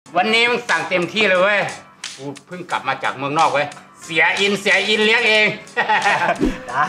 วันนี้มึงสั่งเต็มที่เลยเว้ยกูเพิ่งกลับมาจากเมืองนอกเว้ยเสียอินเลี้ยงเองได้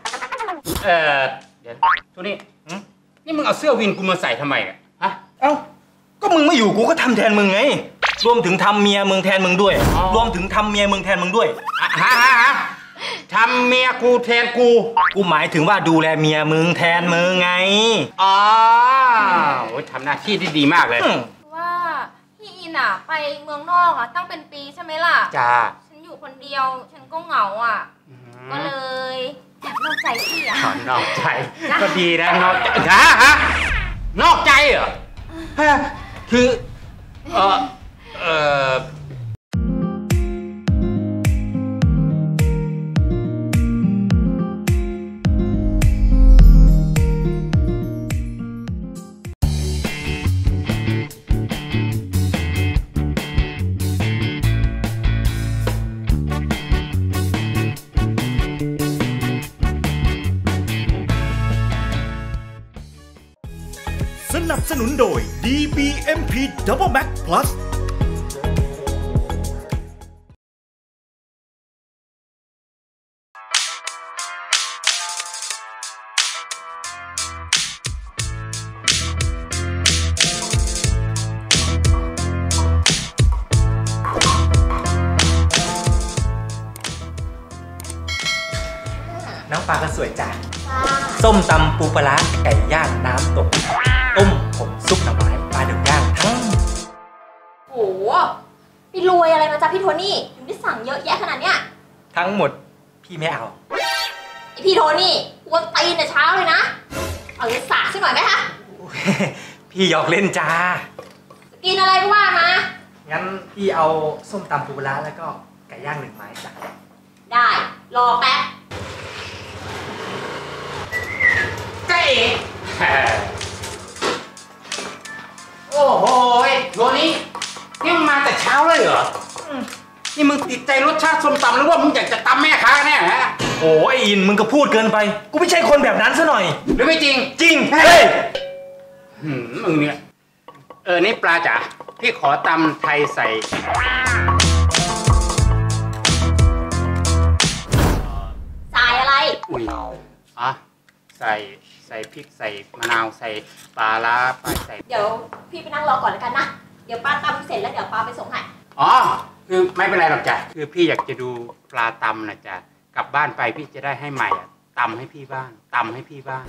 เดี๋ยวทุนี่นี่มึงเอาเสื้อวินกูมาใส่ทำไมเนี่ยฮะเอ้าก็มึงไม่อยู่กูก็ทำแทนมึงไงรวมถึงทำเมียมึงแทนมึงด้วยรวมถึงทำเมียมึงแทนมึงด้วยฮะทำเมียกูแทนกูหมายถึงว่าดูแลเมียมึงแทนมึงไงอ๋อโอ้ยทำหน้าที่ได้ดีมากเลยว่าพี่อินอ่ะไปเมืองนอกอ่ะตั้งเป็นปีใช่ไหมล่ะจ้าฉันอยู่คนเดียวฉันก็เหงาอ่ะก็เลยแอบนอกใจพี่อ่ะนอกใจก็ดีนะนอกใจฮะนอกใจเหรอคือสนับสนุนโดย DBMP Double Max Plus น้องปลาก็สวยจ้ะส้มตำปูปลาไก่ย่างน้ำตกต้มผมซุปหน่อไม้ปลาดุกย่างทั้งโอ้โหพี่รวยอะไรมาจ้ะพี่โทนี่ถึงได้สั่งเยอะแยะขนาดเนี้ยทั้งหมดพี่ไม่เอาไอพี่โทนี่กวนตีนแต่เช้าเลยนะเอาเงินสาดสักหน่อยไหมคะพี่หยอกเล่นจ้ากินอะไรก็ว่ามางั้นพี่เอาส้มตำปูปลาแล้วก็ไก่ย่าง1 ไม้จ้ะได้รอแป๊บใกล้โอ้โหโยนี่นี่มึงมาแต่เช้าเลยเหรอนี่มึงติดใจรสชาติส้มตำหรือว่ามึงอยากจะตำแม่ค้าเนี่ยฮะโอ้ยอินมึงก็พูดเกินไปกูไม่ใช่คนแบบนั้นซะหน่อยหรือไม่จริงจริงเฮ้ยมึงเนี่ยนี่ปลาจ๋าพี่ขอตำไทยใส่อะไรอุ้ยใส่พริกใส่มะนาวใส่ปลาร้าไปใส่เดี๋ยวพี่ไปนั่งรอก่อนแล้วกันนะเดี๋ยวปลาตำเสร็จแล้วเดี๋ยวปลาไปส่งให้อ๋อคือไม่เป็นไรหรอกจ้ะคือพี่อยากจะดูปลาตำนะจ้ะกลับบ้านไปพี่จะได้ให้ใหม่ตำให้พี่บ้างตำให้พี่บ้าง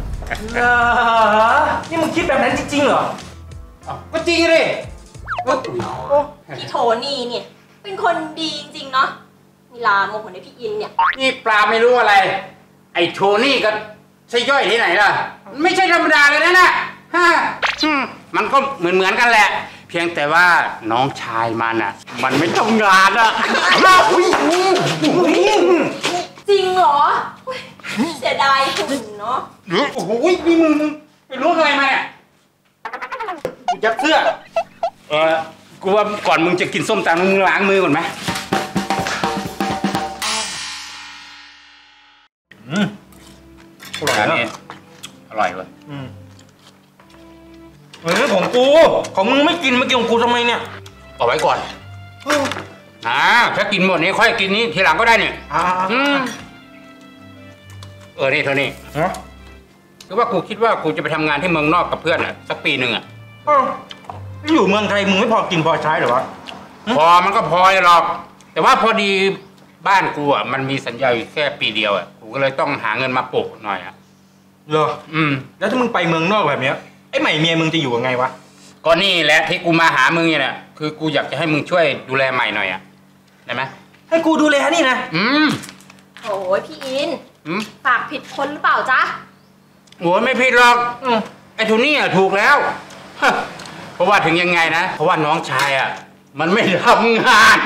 นี่มึงคิดแบบนั้นจริงๆเหรอก็จริงเลยพี่โทนี่เนี่ยเป็นคนดีจริงๆเนาะเวลาโมโหในพี่อินเนี่ยนี่ปลาไม่รู้อะไรไอ้โทนี่ก็ใช่ย่อยที่ไหนล่ะไม่ใช่ธรรมดาเลยนะมันก็เหมือนกันแหละเพียงแต่ว่าน้องชายมันอ่ะมันไม่ทำงานอ่ะจริงเหรอเสียดายคุณเนาะโอ้โหนี่มึงไปรู้อะไรมาเนี่ยกูจับเสื้อกูว่าก่อนมึงจะกินส้มตำมึงล้างมือก่อนไหมอร่อยนี่อร่อยเลยของกูของมึงไม่กินมากินของกูทำไมเนี่ยเอาไว้ก่อนถ้ากินหมดนี้ค่อยกินนี้ทีหลังก็ได้เนี่ยนี่เท่านี้คือว่ากูคิดว่ากูจะไปทำงานที่เมืองนอกกับเพื่อนสักปีหนึ่งอยู่เมืองไทยมึงไม่พอกินพอใช้หรอวะพอมันก็พอหรอกแต่ว่าพอดีบ้านกูมันมีสัญญาอยู่แค่ปีเดียวกูก็เลยต้องหาเงินมาโปะหน่อยเหรอแล้วถ้ามึงไปเมืองนอกแบบเนี้ยไอ้ใหม่เมียมึงจะอยู่ยังไงวะก็นี่แหละที่กูมาหามึงเนี่ยคือกูอยากจะให้มึงช่วยดูแลใหม่หน่อยได้ไหมให้กูดูแลนี่นะโอ้ยพี่อินฝากผิดคนหรือเปล่าจ๊ะโอ้ยไม่ผิดหรอกไอ้ทุนี่ถูกแล้วเพราะว่าถึงยังไงนะเพราะว่าน้องชายมันไม่ทำงาน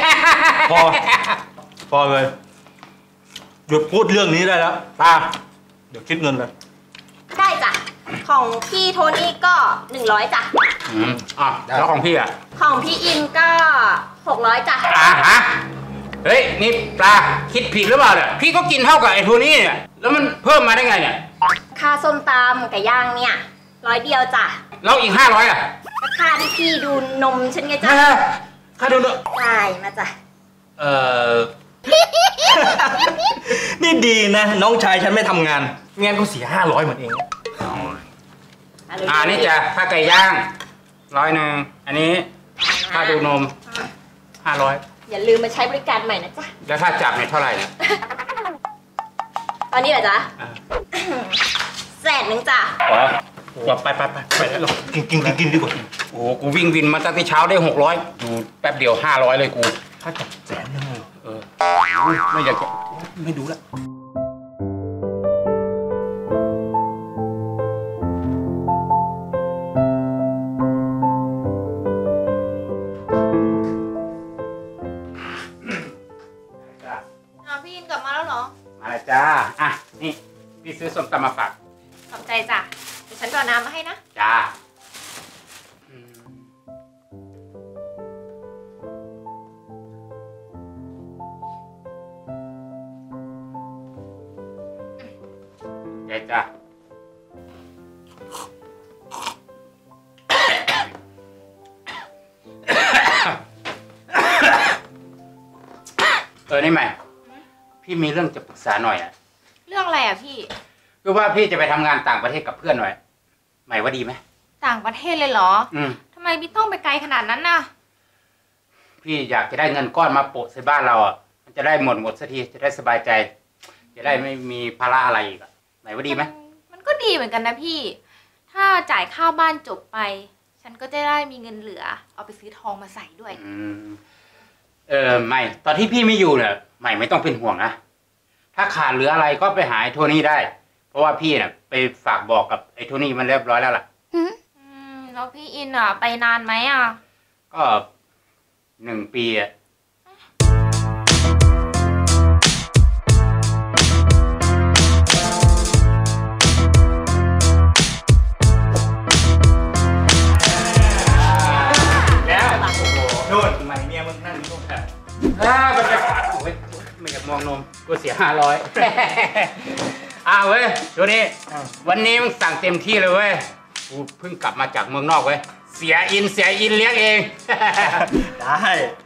พอเลยหยุดพูดเรื่องนี้ได้แล้วตาเดี๋ยวคิดเงินเลยได้จ้ะของพี่โทนี่ก็100จ้ะแล้วของพี่ของพี่อินก็600จ้ะเฮ้ยนี่ปลาคิดผิดหรือเปล่าเนี่ยพี่ก็กินเท่ากับไอ้โทนี่เนี่ยแล้วมันเพิ่มมาได้ไงเนี่ยค่าส้มตำไก่ย่างเนี่ย100 เดียวจ้ะแล้วอีก500 ก็ค่าที่พี่ดูนมฉันไงจ๊ะค่าดูนมจ่ายมาจ้ะนี่ดีนะ น้องชายฉันไม่ทำงานงั้นก็เสีย500เหมือนเองนี่จ้ะค่าไก่ย่าง100อันนี้ค่าดูนม500 อย่าลืมมาใช้บริการใหม่นะจ๊ะแล้วถ้าจับเนี่ยเท่าไหร่เนี่ยตอนนี้เหรอจ๊ะ100,000จ้ะอ๋อไปแล้วกินดีกว่าโอ้โหกูวิ่งวินมาตั้งแต่เช้าได้600ดูแป๊บเดียว500เลยกูถ้าจับ100,000นึงไม่อยากจะไม่ดูละพี่อินกลับมาแล้วเหรอมาแล้วจ้านี่พี่ซื้อส้มตำมาฝากขอบใจจ้ะเดี๋ยวฉันรอน้ำมาให้นะจ้าเดี๋ยวจ้านี่ใหม่พี่มีเรื่องจะปรึกษาหน่อยอ่ะเรื่องอะไรอ่ะพี่คือว่าพี่จะไปทำงานต่างประเทศกับเพื่อนหน่อยใหม่ว่าดีไหมต่างประเทศเลยเหรอทำไมพี่ต้องไปไกลขนาดนั้นน่ะพี่อยากจะได้เงินก้อนมาโปะใส่บ้านเราอ่ะมันจะได้หมดสักทีจะได้สบายใจจะได้ไม่มีภาระอะไรอีกอ่ะไหนว่าดีไหมมันก็ดีเหมือนกันนะพี่ ถ้าจ่ายค่าบ้านจบไป ฉันก็จะได้มีเงินเหลือเอาไปซื้อทองมาใส่ด้วยไม่ตอนที่พี่ไม่อยู่เนี่ยใหม่ไม่ต้องเป็นห่วงนะถ้าขาดเหลืออะไรก็ไปหาไอ้โทนี่ได้เพราะว่าพี่เนี่ยไปฝากบอกกับไอ้โทนี่มันเรียบร้อยแล้วล่ะแล้วพี่อินอ่ะไปนานไหมอ่ะก็1 ปีอ่ะโดนใหม่เมียมึงนั่นนี่พวกแกมันจะโอ้ยไม่อยากมองนมกูเสีย500เว้ยดูนี่วันนี้มึงสั่งเต็มที่เลยเว้ยกูเพิ่งกลับมาจากเมืองนอกเว้ยเสียอินเลี้ยงเองได้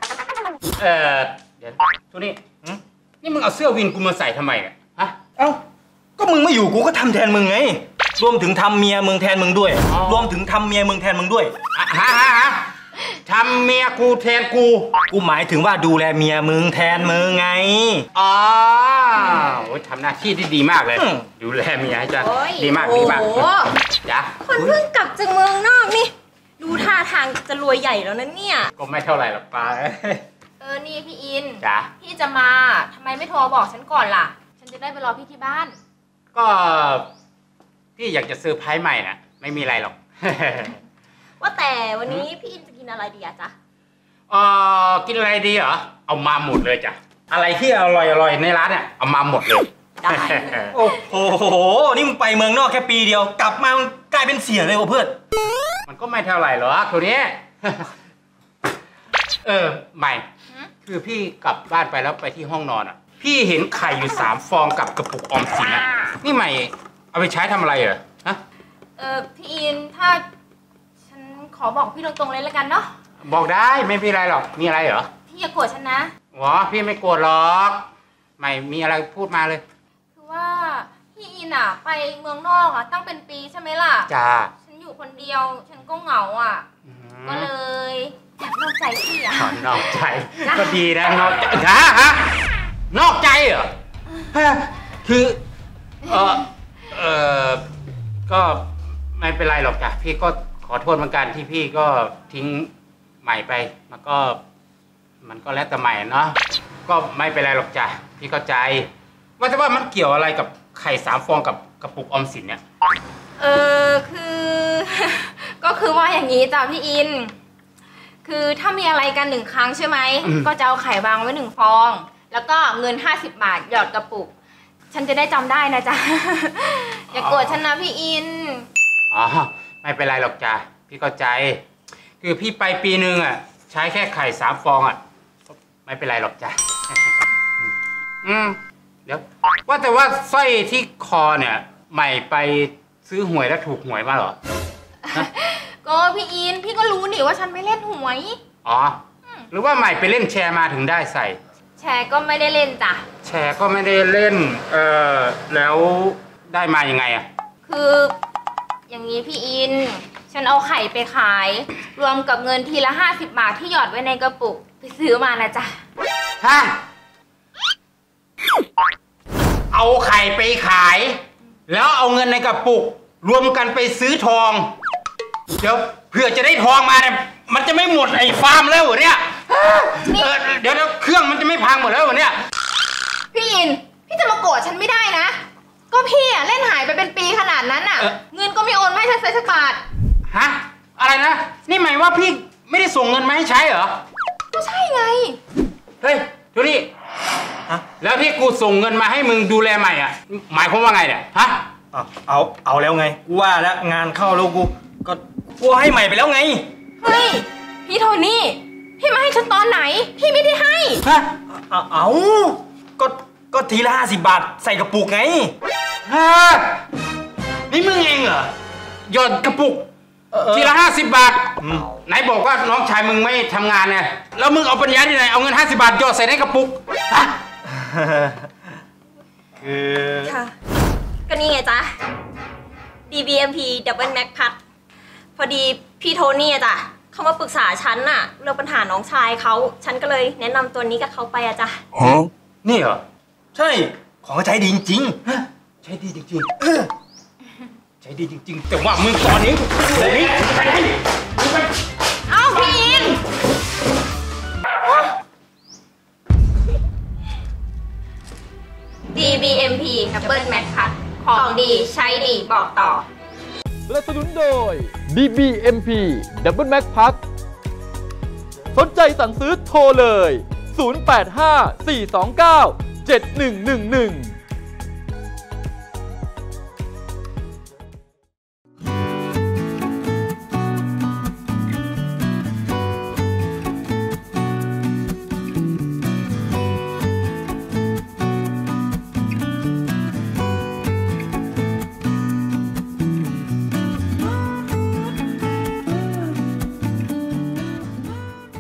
เดี๋ยวทุนี่นี่มึงเอาเสื้อวินกูมาใส่ทำไมเนี่ยฮะเอ้าก็มึงไม่อยู่กูก็ทำแทนมึงไงรวมถึงทำเมียมึงแทนมึงด้วยรวมถึงทำเมียมึงแทนมึงด้วยฮะทำเมียกูแทนกูหมายถึงว่าดูแลเมียมึงแทนมึงไงโอ้ยทำหน้าที่ที่ดีมากเลยดูแลเมียให้จ้ะดีมากจ้ะคนเพิ่งกลับจากเมืองนอกนี่ดูท่าทางจะรวยใหญ่แล้วนะเนี่ยก็ไม่เท่าไหร่หรอกป้านี่พี่อินจ้ะพี่จะมาทำไมไม่โทรบอกฉันก่อนล่ะฉันจะได้ไปรอพี่ที่บ้านก็พี่อยากจะซื้อไพ่ใหม่นะไม่มีอะไรหรอกว่าแต่วันนี้พี่อินจะกินอะไรดีอะจ๊ะกินอะไรดีเหรอเอามาหมดเลยจ้ะอะไรที่อร่อยในร้านเนี่ยเอามาหมดเลยได้โอ้โหนี่มึงไปเมืองนอกแค่ปีเดียวกลับมากลายเป็นเสียเลยว่ะเพื่อนมันก็ไม่เท่าไหร่หรอกตัวนี้ใหม่คือพี่กลับบ้านไปแล้วไปที่ห้องนอนอ่ะพี่เห็นไข่อยู่3 ฟองกับกระปุกออมสินอ่ะนี่ใหม่เอาไปใช้ทำอะไรเหรอฮะพี่อินถ้าขอบอกพี่ตรงๆเลยแล้วกันเนาะบอกได้ไม่มีอะไรหรอกมีอะไรเหรอพี่อย่าโกรธฉันนะพี่ไม่โกรธหรอกไม่มีอะไรพูดมาเลยคือว่าพี่อินอ่ะไปเมืองนอกอ่ะตั้งเป็นปีใช่ไหมล่ะจ้าฉันอยู่คนเดียวฉันก็เหงาอ่ะก็เลยอยากนอกใจพี่อ่ะนอกใจก็ดีนะนอกใจฮะนอกใจเหรอคือก็ไม่เป็นไรหรอกจ้ะพี่ก็ขอโทษเหมือนกันที่พี่ก็ทิ้งใหม่ไปมันก็แล้วแต่ใหม่เนาะก็ไม่เป็นไรหรอกจ้ะพี่เข้าใจว่าแต่ว่ามันเกี่ยวอะไรกับไข่3 ฟองกับกระปุกออมสินเนี่ยก็คือว่าอย่างนี้จ้ะพี่อินคือถ้ามีอะไรกัน1 ครั้งใช่ไหมก็จะเอาไข่วางไว้1 ฟองแล้วก็เงิน50 บาทหยอดกระปุกฉันจะได้จำได้นะจ๊ะอย่าโกรธฉันนะพี่อินไม่เป็นไรหรอกจ้ะพี่เข้าใจคือพี่ไปปีนึงอ่ะใช้แค่ไข่3 ฟองอ่ะไม่เป็นไรหรอกจ้ะเดี๋ยวว่าแต่ว่าสร้อยที่คอเนี่ยใหม่ไปซื้อหวยแล้วถูกหวยมาเหรอกก็พี่อินพี่ก็รู้นี่ว่าฉันไม่เล่นหวยอ๋อ หรือว่าใหม่ไปเล่นแชร์มาถึงได้ใส่แชร์ก็ไม่ได้เล่นจ้ะแชร์ก็ไม่ได้เล่น แล้วได้มายังไงอะคืออย่างนี้พี่อิน ฉันเอาไข่ไปขาย รวมกับเงินทีละ50 บาทที่หยอดไว้ในกระปุกไปซื้อมานะจ๊ะฮะ เอาไข่ไปขาย แล้วเอาเงินในกระปุก รวมกันไปซื้อทอง เดี๋ยวเพื่อจะได้ทองมาเนี่ยมันจะไม่หมดไอ้ฟาร์มแล้วเหรอเนี่ยเดี๋ยวเครื่องมันจะไม่พังหมดแล้วเหรอเนี่ยพี่อิน พี่จะมาโกรธฉันไม่ได้นะ ก็พี่อะเล่นหายไปเป็นปีขนาดนั้นอะเงินก็ไม่โอนมาให้ฉันสักบาทฮะ อะไรนะ นี่หมายว่าพี่ไม่ได้ส่งเงินมาให้ใช้เหรอก็ใช่ไงเฮ้ยดูนี่แล้วที่กูส่งเงินมาให้มึงดูแลใหม่อ่ะ หมายความว่าไงเนี่ย ฮะเอาแล้วไงกูว่าแล้วงานเข้าแล้วกูให้ใหม่ไปแล้วไงเฮ้ย พี่โทนี่ พี่มาให้ฉันตอนไหน พี่ไม่ได้ให้ฮะเอาก็ทีละ50 บาทใส่กระปุกไงฮะ นี่มึงเองเหรอหยอดกระปุกทีละ50 บาท ไหนบอกว่าน้องชายมึงไม่ทำงานไงแล้วมึงเอาปัญญาที่ไหนเอาเงิน50 บาทหยอดใส่ในกระปุก ฮะคือค่ะ ก็นี่ไงจ๊ะ DBMP Double Max Plus พอดีพี่โทนี่อะจ้ะเขามาปรึกษาฉันน่ะเรื่องปัญหาน้องชายเขาฉันก็เลยแนะนำตัวนี้กับเขาไปอะจ้ะนี่เหรอใช่ของเขาใช้ดีจริงใช้ดีจริงๆใช้ดีจริงๆ แต่ว่ามึงตอนนี้เดี๋ยวนี้ไปให้เอ้าพี่อิน DBMP Double Max Plus ของดีใช้ดีบอกต่อสนับสนุนโดย DBMP Double Max Plus สนใจสั่งซื้อโทรเลย 085 429 7111